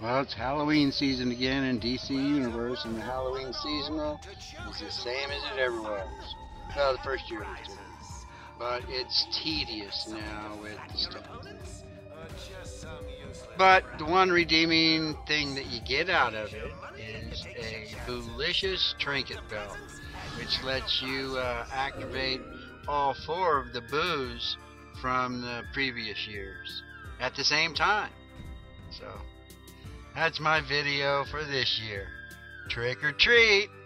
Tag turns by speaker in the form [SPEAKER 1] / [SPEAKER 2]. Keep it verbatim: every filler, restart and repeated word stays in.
[SPEAKER 1] Well, it's Halloween season again in D C Universe, and the Halloween seasonal is the same as it ever was. Well, the first year was too. But it's tedious now with the stuff. But the one redeeming thing that you get out of it is a BOO-licious trinket belt, which lets you uh, activate all four of the boos from the previous years at the same time. So that's my video for this year. Trick or treat!